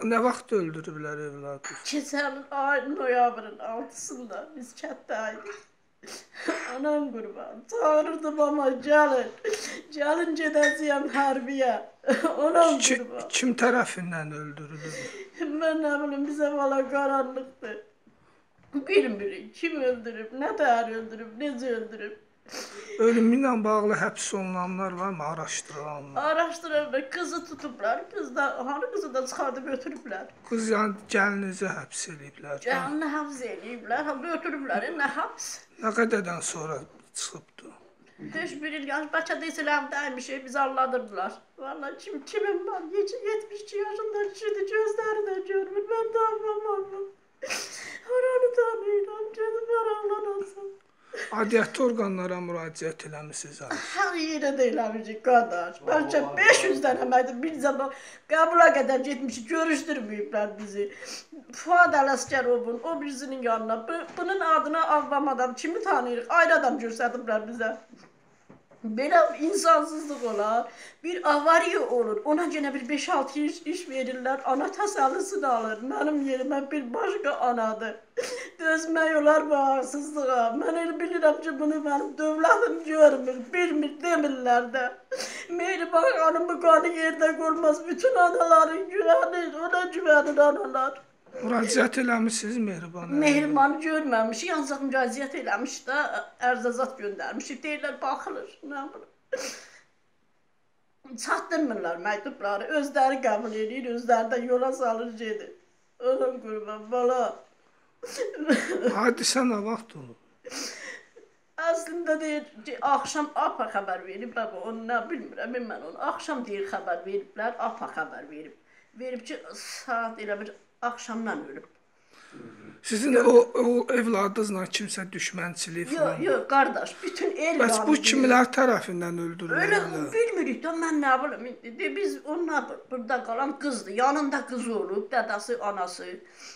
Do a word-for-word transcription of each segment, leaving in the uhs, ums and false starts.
Nə vaxt öldürüblər evladı? Keçən ay noyabrın altısında biz kətdəydik. Anam qurban, çağırırdım ama gəlin. Gəlin gedəcəyəm hərbiyə. Anam qurban. Kim tərəfindən öldürülür? Mən nə bilim, bizə valla qaranlıqdır. Bilmirik, kim öldürüb, nə təhər öldürüb, necə öldürüb. Ölümüyle bağlı həbs olunanlar var mı? Araşdırılanlar. Araşdırırlar, kızı tutublar. Kız da, hanı kızı da çıxardıb götürüblər. Kız yəni gəlinizi həbs ediblər. Gəlini həbs ediblər, götürüblər, nə həbs? Nə qədərdən sonra çıxıbdı? Heç bir il, yaş bəlkə deyilsələrdəymiş, bizi anladırdılar. Vallahi kim, kimim var? yetmiş iki yaşında kişidir, gözləri də görmür, mən də anlamam. Oranı tanıyıram, gedib aranlanasın. Adiyyətli orqanlara müraciət eləmişsiniz. Hər yerə də eləmişik, qardaş. Bəlkə beş yüz dənə məydi, bir zaman qəbula qədər getmişik, görüşdürməyiblər bizi. Fuad Ələsgərovun, o birisinin yanına, bunun adına avvam adam, kimi tanıyırıq, ayrı adam göstərdiblər bizə. Belə insansızlıq olar, bir avariya olur, ona yenə bir beş altı iş, iş verirlər, ana təsəllisini alır, mənim yerimə bir başqa anadır. Dözmək olar bu ağırsızlığa, mən elə bilirəm ki, bunu mənim dövlətim görmür, bilmir, demirlər də. Mehriban xanım bu qanı yerdə qoymaz, bütün anaların güvənir, ona güvənir analar. Müraciət eləmişsiniz Mehriban? Mehribanı görməmişik, ancaq müraciət eləmiş də ərzazat göndərmişik. Deyirlər, baxılır, nə bilim. Çatdırmırlar məktubları, özləri qəbul edir, özləri də yola salır gedir. Onun qurban, bala. Hadisə nə vaxt olub? Əslində deyir ki, axşam APA xəbər verib, onu nə bilmirəm, mən onu. Axşam deyir xəbər veriblər, APA xəbər verib. Verib ki, saat elə bir axşamdan ölüb. Sizin o, o evladınızla kimsə düşmənçiliyi falan? Yox, yox, qardaş, bütün el Bəs bu kimlər tərəfindən öldürülür? Öyle bilmirik də, mən nə bilim, biz onlar burada qalan qızdır, yanında qızı olub, dədəsi, anası.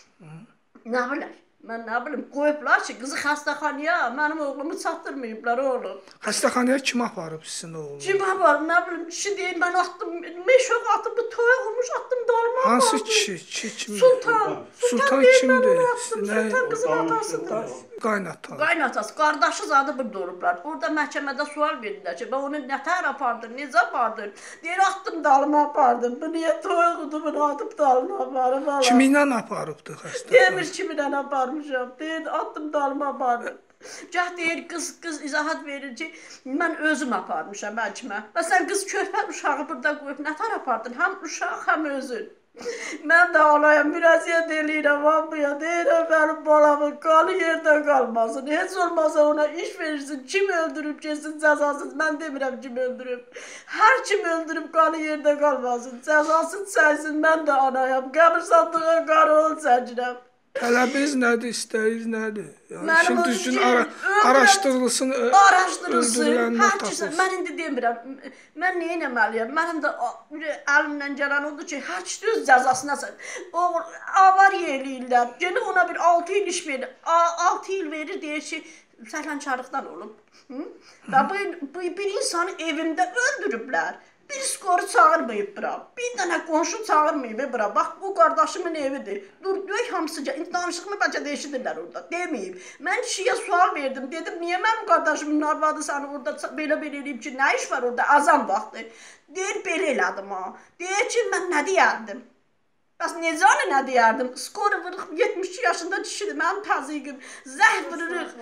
Nə bilir, mən nə bilim, qoyublar ki, qızı xəstəxanaya, mənim oğlumu çatdırmayıblar oğlum. Xəstəxanaya kim aparıb sizin oğlunu? Kim aparıb, nə bilim, kişi deyir, mən atdım, meşok atıb, bu toya olmuş, atdım, dalma apardım. Hansı kişi, kişi kimdir? Sultan. Sultan kimdir? Sultan qızın atasıdır. Qaynatan. Qaynatası, qardaşı zadı burada olublar. Orada məhkəmədə sual verirlər ki, ben onu nətər apardın, necə apardın? Deyir, atdım, dalma apardım. Bu niyə toya qudumunu atıp dalma aparım? Kiminlə aparıbdı xəstəxanaya? Demir kiminlə aparmışam. Deyir, atdım, dalma apardım. Gah deyir, qız, qız izahat verir ki, mən özüm aparmışam məhkəmə. Və sən qız körpə uşağı burada qoyub nətər apardın? Həm uşaq, həm özün. Mən də anaya müraciət eləyirəm, hamıya deyirəm, mənim balamın qanı yerdə qalmasın. Heç olmasa ona iş verirsin, kim öldürüb geçsin cəzasız, mən demirəm kim öldürüb. Hər kim öldürüb qanı yerdə qalmasın, cəzasız çəksin, mən də anayam, qəbirstanlığa qarı ol çəkirəm. Tələbiniz nədir, istəyiniz nədir? Yəni, Mənim şimdi o düzgün şey, ara, öldürən- araşdırılsın, ö- Araşdırılsın, öldürülənlər hər kəsə, tapılsın. mən indi demirəm, mən nə eləməliyəm, mənim də a- əlimdən gələn odur ki, hər kəs öz cəzasına sən, o avariya eləyirlər, gene ona bir altı il iş verir, altı il verir deyir ki, səhlənkarlıqdan olub. Hı? Və bu, bu bir insanı evimdə öldürüblər. Bir skoru çağırmayıb bura, bir dənə qonşu çağırmayıb bura, bax bu qardaşımın evidir, dur dök hamısı, danışığımı bəlkə deşidirlər orada, deməyib. Mən kişiyə sual verdim, dedim, niyə mənim qardaşımın arvadı səni orada belə-belə eləyib ki, nə iş var orada, azam vaxtı. Deyir, belə elədim ha, deyir ki, mən nə deyərdim? Bəs necə nə nə deyərdim? Skoru vırıq, yetmiş iki yaşında kişidir, mənim təzyiqim, zəh vırırıq.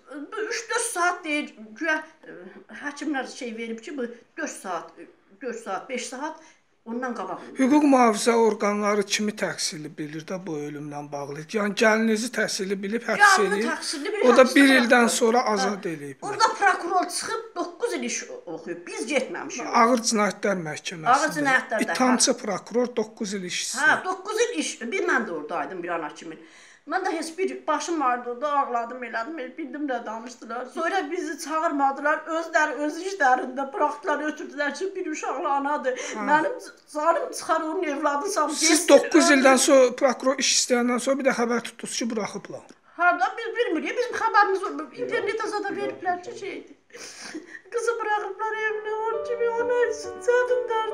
üç dörd saat deyir, güya həkimlər şey verib ki, bu dörd saat, dörd saat, beş saat ondan qabaq. Hüquq mühafizə orqanları kimi təqsirli bilir də bu ölümlə bağlı? Yəni gəlinizi təqsirli bilib, həbs eləyib, o da bir ildən sonra azad eləyib. Orada prokuror çıxıb doqquz il iş oxuyub, biz getməmişik. Ağır cinayətlər məhkəməsində. Ağır cinayətlərdə. İttihamçı prokuror doqquz il işçisi. Hə, doqquz il iş, bir mən də oradaydım bir ana kimi. Mən də heç bir başım vardı orada, ağladım, elədim, bildim də danışdılar. Sonra bizi çağırmadılar, özləri öz işlərində bıraxdılar, ötürdülər ki, bir uşaqlı anadır. Mənim canım çıxar onun evladı sağ. Siz doqquz ildən sonra prokuror iş istəyəndən sonra bir də xəbər tutdunuz ki, buraxıblar. Hə, da biz bilmirik, bizim xəbərimiz olmur. İnternetə zada veriblər ki, şeydir. Qızı bıraxıblar evinə, onun kimi ona üçün çadında